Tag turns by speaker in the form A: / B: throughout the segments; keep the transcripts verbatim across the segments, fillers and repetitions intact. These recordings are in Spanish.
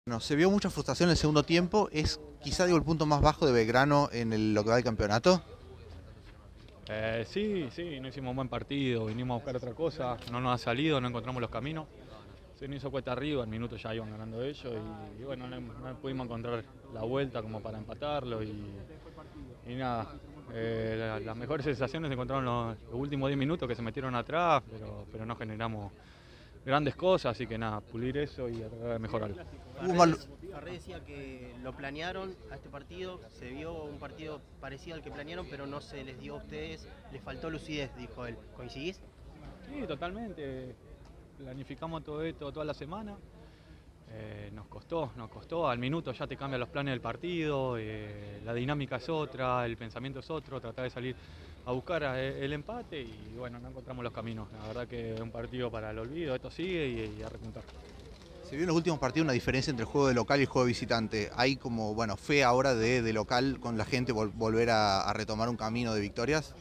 A: No, se vio mucha frustración en el segundo tiempo. ¿Es quizá digo, el punto más bajo de Belgrano en el- lo que va del campeonato?
B: Eh, sí, sí, no hicimos un buen partido, vinimos a buscar otra cosa, no nos ha salido, no encontramos los caminos. Se nos hizo cuesta arriba, al minuto ya iban ganando ellos y, y bueno, no, no pudimos encontrar la vuelta como para empatarlo y, y nada. Eh, la- las mejores sensaciones se encontraron los, los últimos diez minutos que se metieron atrás, pero, pero no generamos grandes cosas, así que nada, pulir eso y tratar de mejorarlo.
A: Hubo mal-
C: Farré, Farré decía que lo planearon a este partido, se vio un partido parecido al que planearon, pero no se les dio a ustedes, les faltó lucidez, dijo él. ¿Coincidís?
B: Sí, totalmente. Planificamos todo esto toda la semana. Eh, nos costó, nos costó. Al minuto ya te cambian los planes del partido, eh, la dinámica es otra, el pensamiento es otro, tratar de salir a buscar eh, el empate y bueno, no encontramos los caminos. La verdad que es un partido para el olvido, esto sigue y, y a repuntar.
A: se vio en los últimos partidos una diferencia entre el juego de local y el juego de visitante. Hay como, bueno, fe ahora de, de local con la gente vol- volver a, a retomar un camino de victorias.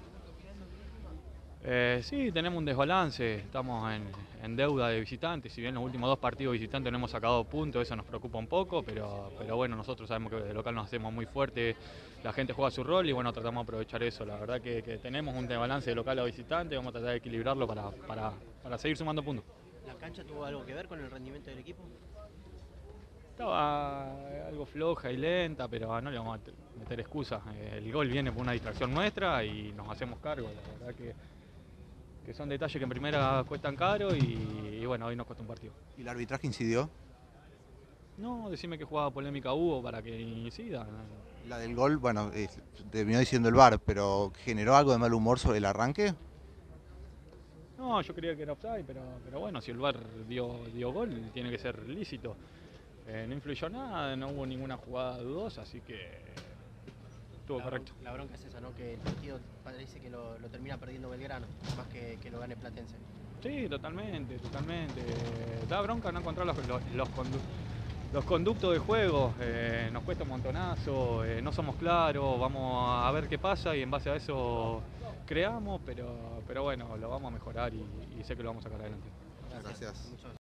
B: Eh, sí, tenemos un desbalance, estamos en, en deuda de visitantes, si bien los últimos dos partidos visitantes no hemos sacado puntos, eso nos preocupa un poco, pero, pero bueno, nosotros sabemos que de local nos hacemos muy fuerte, la gente juega su rol y bueno, tratamos de aprovechar eso. La verdad que, que tenemos un desbalance de local a visitante, vamos a tratar de equilibrarlo para, para, para seguir sumando puntos.
C: ¿La cancha tuvo algo que ver con el rendimiento del equipo?
B: Estaba algo floja y lenta, pero no le vamos a meter excusas. El gol viene por una distracción nuestra y nos hacemos cargo. La verdad que, que son detalles que en primera cuestan caro y, y bueno, hoy nos cuesta un partido.
A: ¿Y el arbitraje incidió?
B: No, decime qué jugada polémica hubo para que incida.
A: La del gol, bueno, eh, terminó diciendo el V A R, pero ¿generó algo de mal humor sobre el arranque?
B: No, yo creía que era offside, pero, pero bueno, si el V A R dio, dio gol, tiene que ser lícito. Eh, no influyó nada, no hubo ninguna jugada dudosa, así que estuvo
C: La,
B: correcto.
C: la bronca es esa, ¿no? Que el partido parece que lo, lo termina perdiendo Belgrano, más que, que lo gane Platense.
B: Sí, totalmente, totalmente. Da bronca no encontrar los, los, los, condu los conductos de juego, eh, nos cuesta un montonazo, eh, no somos claros, vamos a ver qué pasa y en base a eso creamos, pero, pero bueno, lo vamos a mejorar y, y sé que lo vamos a sacar adelante.
C: Gracias.
A: Gracias.
C: Muchas